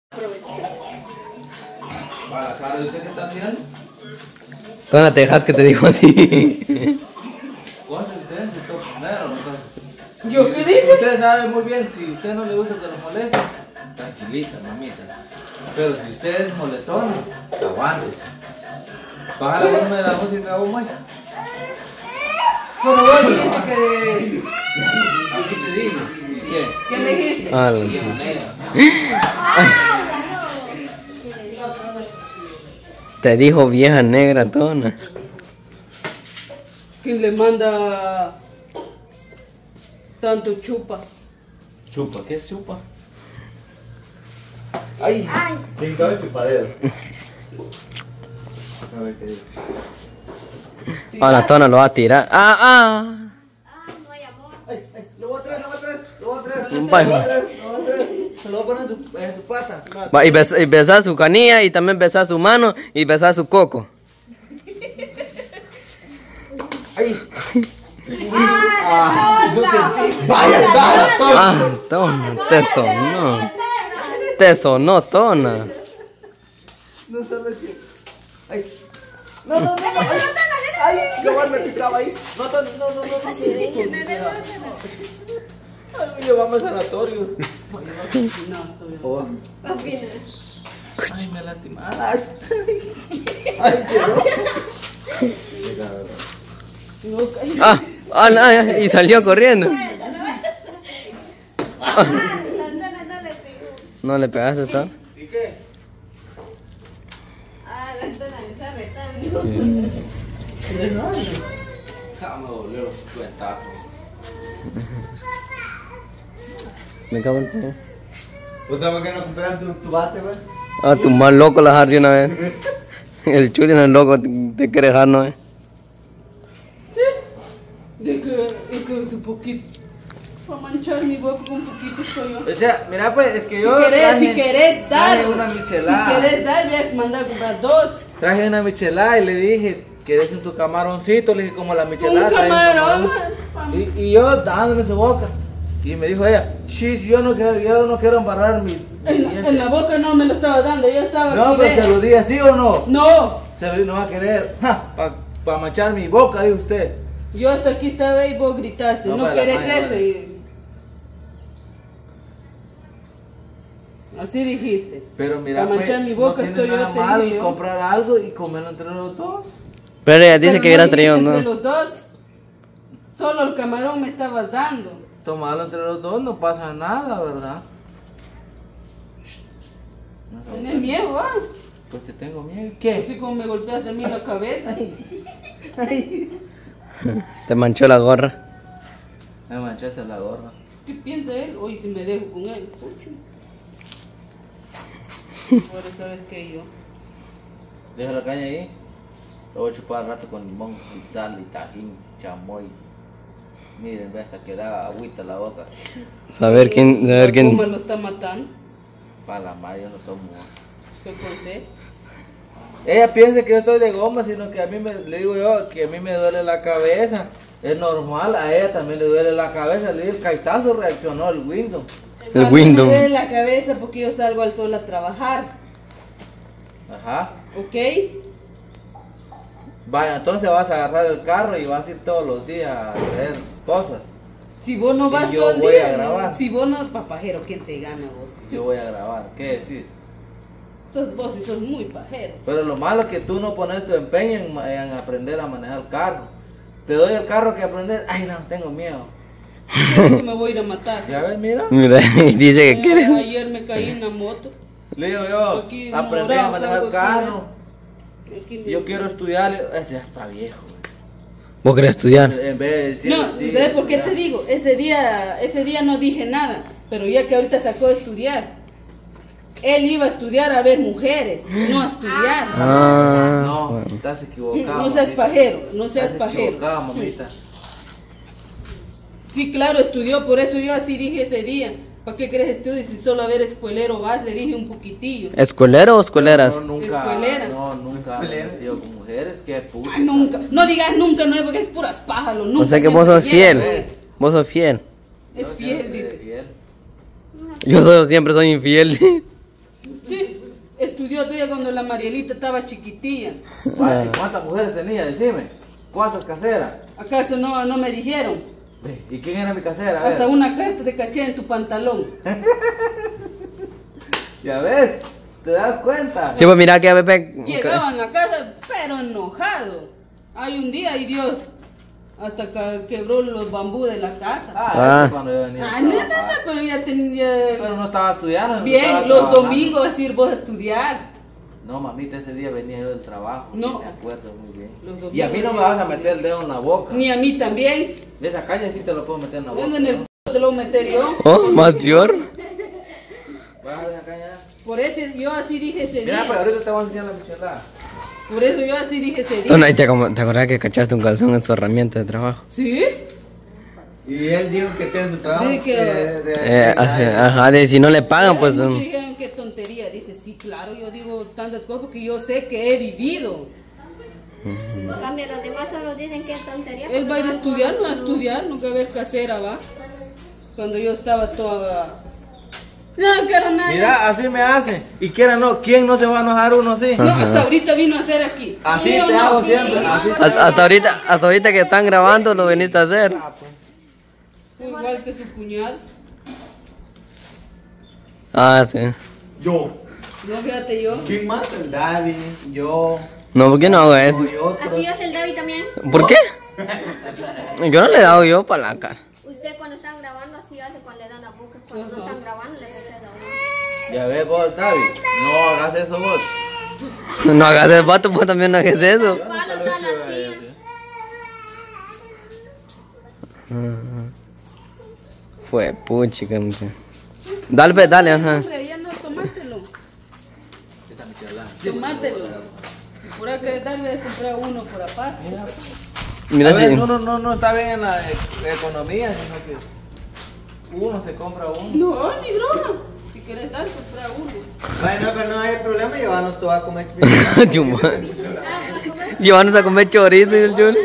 Para saber usted qué está haciendo. Tona, te dejas que te digo así. ¿Yo qué dije? Usted sabe muy bien, si a usted no le gusta que lo moleste, tranquilita, mamita. Pero si usted es molestón, aguántese. Baja el volumen de la música, vos, Mike. Pero vos dijiste que... Así te digo. ¿Qué? ¿Qué me dijiste? Te dijo vieja negra, Tona. ¿Quién le manda tanto chupa? Chupa, ¿qué es chupa? Ay, brincaba el chupadero. A ver qué dice. Ahora Tona lo va a tirar. No hay amor. Ay, lo voy a traer, lo voy a traer, lo voy a traer. Vaya. Lo voy a traer, lo voy a traer. Se lo voy a poner en su pata. Va, y besar su canilla y también besar su mano y besar su coco. Ay. No sentí. Vaya, Ah, Tona, te sonó. Te sonó, Tona. No sabes qué. Ay. No. Ay, cabal me picaba ahí. No. Ay, llevamos al sanatorio. Oh. Ay, me lastimaste. Ay, se Y salió corriendo. No le pegaste, Tona. ¿Y qué? La antena me está retando. Me volvió cuentazo. Me cago en todo. ¿Vos por qué no compraste tu bate, güey? Ah, tu más loco la Harry una vez. El Chuli no es loco, te quiere dejar, ¿no? Sí. De que un poquito. Para manchar mi boca con un poquito estoy yo. O sea, mira pues, es que yo Si querés dar, traje una michelada. Si querés dar, voy a mandar a comprar 2. Traje una michelada y le dije, ¿quieres en tu camaroncito? Le dije, como la michelada. Un trae camarón. Y yo dándome su boca. Y me dijo ella, chis, yo no quiero embarrar mi En la boca no me lo estaba dando, yo estaba No, aquí. pero se lo di así o no. No, Se lo di, no va a querer. Para manchar mi boca, dijo usted. yo hasta aquí estaba y vos gritaste, no para querés la maña, esto. Así dijiste. Pero mira, Para manchar mi boca no estoy tiene yo, nada te mal digo yo. comprar algo y comerlo entre los dos. Pero ella dice Pero que no hubieras dijiste traído, entre ¿no? los dos, solo el camarón me estabas dando. Tomarlo entre los dos no pasa nada, ¿verdad? Tienes miedo, ¿ah? Pues que tengo miedo. ¿Qué? Así como me golpeaste a mí la cabeza. Te manchó la gorra. Me manchaste la gorra. ¿Qué piensa él? Hoy si me dejo con él. Pucho. Ahora sabes que yo. Deja la caña ahí. Lo voy a chupar al rato con limón, y sal y tajín, chamoy. Miren, ve hasta que da agüita la boca. Saber quién. ¿Cómo lo está matando? Para la madre, yo no tomo. ¿Qué consejo? Ella piensa que yo estoy de goma, sino que a mí le digo yo que a mí me duele la cabeza. Es normal, a ella también le duele la cabeza. Le di el caitazo, reaccionó el Windows. El A mí window. me duele la cabeza porque yo salgo al sol a trabajar. Ajá. ¿Ok? Vaya, entonces vas a agarrar el carro y vas a ir todos los días a hacer cosas. Si vos no Y vas yo todo el voy día. a grabar. Si vos no, papajero, ¿quién te gana vos? Yo voy a grabar, ¿qué decís? Sos vos y sos muy pajero. Pero lo malo es que tú no pones tu empeño en aprender a manejar el carro. Te doy el carro que aprendes, ay no, tengo miedo. Creo que me voy a ir a matar. Ya ves, mira. Mira, y dice que quiere. Ayer me caí en la moto. Le digo yo, Aquí, aprendí a morado, manejar algo el carro. Aquí me- Yo quiero estudiar, ese ya está viejo. ¿Vos querés estudiar? En vez de decir, No, sí, ¿sabes por qué estudiar. te digo? Ese día no dije nada, pero ya que ahorita sacó de estudiar. Él iba a estudiar a ver mujeres, no a estudiar. Ah, No, bueno. estás equivocado. No seas mamita. pajero, no seas Estás pajero. equivocado, mamita. Sí, claro, estudió, por eso yo así dije ese día. ¿Para qué crees estudiar si solo a ver escuelero vas? Le dije un poquitillo. ¿Escuelero o escueleras? No, nunca. Escuelera. No, nunca. Digo, con mujeres, qué puta. Ah, nunca, no digas nunca, no, porque es puras pájaros. Nunca, O sea que siempre vos sos fiel, fiel. Vos sos fiel. Es fiel, dice. Fiel. Yo siempre soy infiel. estudió todavía cuando la Marielita estaba chiquitilla. Vale, ¿cuántas mujeres tenía? Decime. ¿Cuántas caseras? ¿Acaso no me dijeron? Ve, ¿y quién era mi casera? A Hasta ver. una carta te caché en tu pantalón. Ya ves, ¿te das cuenta? Sí, pues mira que a Pepe. Llegaba a la casa, pero enojado. Hay un día y Dios hasta quebró los bambú de la casa. Ah. Eso cuando yo venía. Ah, no, pero ya tenía... Pero no estaba estudiando. Bien, estaba los trabajando. domingos vas a ir vos a estudiar. No, mamita, ese día venía yo del trabajo. No. Sí, me acuerdo muy bien. Los domingos Y a mí no me sí vas a estudié. meter el dedo en la boca. Ni a mí también. De esa caña sí te lo puedo meter en la boca. ¿Dónde en el ¿no? te lo voy a meter yo? Oh, más peor. Baja de esa caña. Por eso yo así dije ese Mira, pero día. ahorita te voy a enseñar la michelada. Por eso yo así dije ese No, día. ¿te acordás que cachaste un calzón en su herramienta de trabajo? ¿Sí? Y él dijo que tiene su trabajo. Sí, que- Ajá, de si no le pagan, pues. Muchos dijeron qué tontería. Dice, sí, claro, yo digo tantas cosas porque yo sé que he vivido. En cambio, los demás solo dicen que es tontería. Él va a ir a estudiar, no a estudiar, nunca ver casera, va. Cuando yo estaba toda... No quiero nada. Mira, así me hace. Y quiera no, ¿quién no se va a enojar uno así? No, hasta ahorita vino a hacer aquí. Así Sí o te no? hago siempre. Así te Hasta ahorita que están grabando lo veniste a hacer. Igual que su cuñado. Ah, sí. Yo. No, fíjate yo. ¿Quién más? El David, yo. No, ¿por qué no hago eso? y otros. Así es el David también. ¿Por qué? Yo no le he dado yo para la cara. Usted cuando están grabando así hace cuando le dan la boca. Cuando no están grabando les hace la boca. Ya ves vos, David. No hagas eso vos. No hagas el vato, pues también no hagas eso. Palo está la silla. Fue puchica, mucha. Dale, pues, dale, ajá. Hombre, ya no, tomátelo. Tomátelo. Si por acá tal vez comprar uno por aparte. Mira A ver, si. no está bien en la economía, sino que uno se compra uno. No, ni broma. Si quieres dar, comprar uno. Bueno, pero no hay problema, llevarnos todo a comer. Chuma. Llevarnos a comer chorizo y el chul.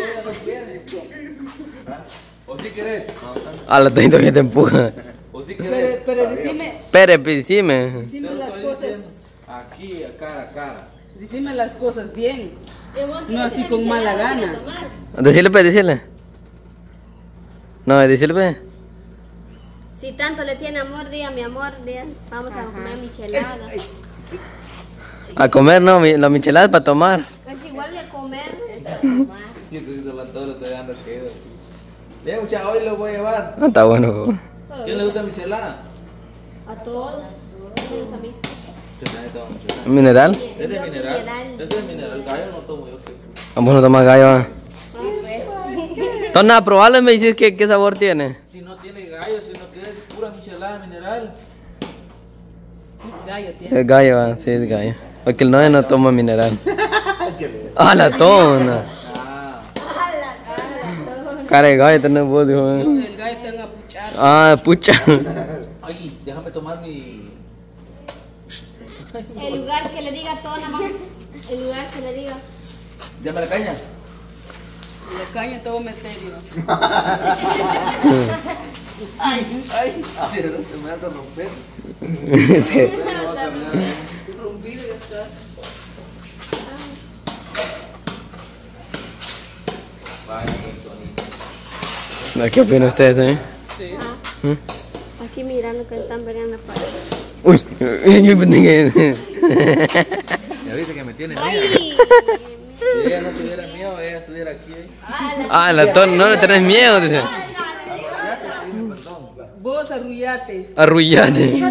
¿O si querés? A la tento que te empuja. ¿O si querés? Pero decime Pere, decime. Decime Te lo las estoy cosas. diciendo. Aquí, a cara a cara. Decime las cosas bien. No así con mala gana. Decirle, pues, decirle. No, decirle, pues. Si tanto le tiene amor, diga mi amor, diga, vamos a comer micheladas. A comer, no, la michelada es para tomar. Es igual de comer, es para tomar. Yo te digo la torre, estoy dando quedo. Bien, muchachos, hoy lo voy a llevar. No está bueno. ¿Quién le gusta michelada? A todos, menos a mí. Este nadie toma michelada. Mineral. Este es mineral. Este es mineral. Gallo no tomo yo. Vamos a tomar gallo. Ah, pues. Entonces, a probarlo y me dices qué sabor tiene. Si no tiene gallo, sino que es pura michelada mineral. Gallo tiene. Es gallo, sí, es gallo. Porque el novio no toma mineral. Ah, la tona. Ah, Cara de gallo, tenés vos, dijo. El gallo te van a puchar. Ah, pucha. ay, déjame tomar mi. El lugar que le diga tona, mamá. El lugar que le diga. ¿Ya me la caña? La caña te voy a meter yo. Ay, así se me hace romper. Tú rompido ya estás. ¿Qué opinan ustedes, Sí. Aquí mirando que están peleando la pared. Uy, yo pensé que. Ya viste que me tiene miedo. ¡Ay! Si ella no tuviera miedo, ella estuviera aquí. Ah, la tona, no le tenés miedo, dice. Vos arrullate. Arrullate.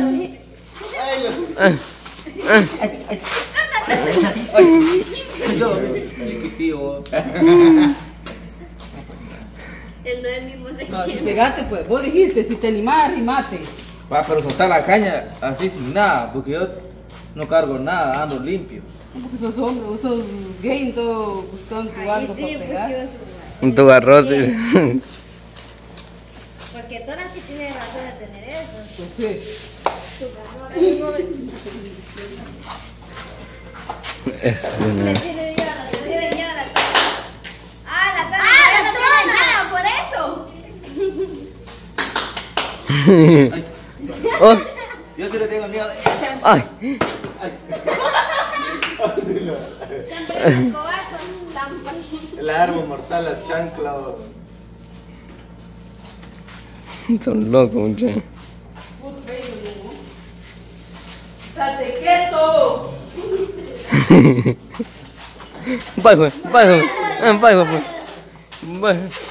Yo, chiquitío. Él no es el mismo se No, quiere. cegate pues. Vos dijiste, si te animás, arrimate. Va, pero soltar la caña así sin nada, porque yo no cargo nada, ando limpio. Porque sos hombre, vos sos gay, entonces buscando algo Sí, para pegar. pues, Un tu garrote. porque Tona sí tiene razón de tener eso. Pues sí. Eso, Le no. tiene miedo a la Tona. ¡Ah, la Tona! ¡Ah, la Tona! ¡Por eso! Oh, Yo sí le tengo miedo. ay. El escobazo, tan El arma mortal, las chanclas. Son locos, muchachos. ¡Estate quieto! Bye, güey. Bye, güey. Bye, güey. Bye.